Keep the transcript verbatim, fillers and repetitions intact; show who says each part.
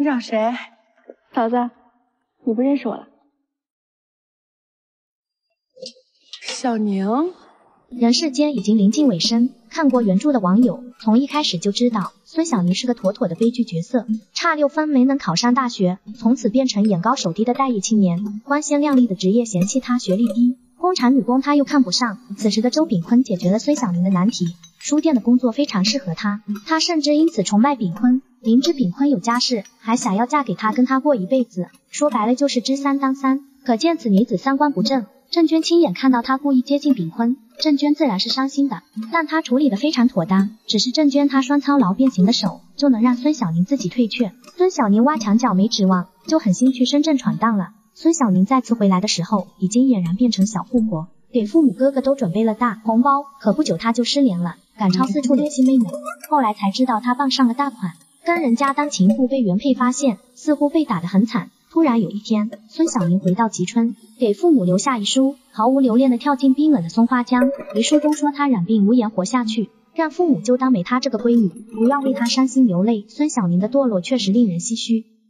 Speaker 1: 你找谁？
Speaker 2: 嫂子，你不认识我了？
Speaker 1: 小宁。
Speaker 3: 人世间已经临近尾声，看过原著的网友从一开始就知道孙晓宁是个妥妥的悲剧角色，差六分没能考上大学，从此变成眼高手低的待业青年，光鲜亮丽的职业嫌弃他学历低，工厂女工他又看不上。此时的周炳坤解决了孙晓宁的难题，书店的工作非常适合他，他甚至因此崇拜炳坤，明知炳坤有家室，还想要嫁给他跟他过一辈子，说白了就是知三当三，可见此女子三观不正。郑娟亲眼看到他故意接近炳坤，郑娟自然是伤心的，但他处理得非常妥当，只是郑娟她双操劳变形的手就能让孙晓宁自己退却。孙晓宁挖墙脚没指望，就狠心去深圳闯荡了。孙晓宁再次回来的时候，已经俨然变成小富婆，给父母哥哥都准备了大红包，可不久他就失联了，赶超四处联系妹妹，后来才知道他傍上了大款，跟人家当情妇被原配发现，似乎被打得很惨。突然有一天，孙晓宁回到吉春，给父母留下遗书，毫无留恋地跳进冰冷的松花江。遗书中说他染病无颜活下去，让父母就当没他这个闺女，不要为他伤心流泪。孙晓宁的堕落确实令人唏嘘。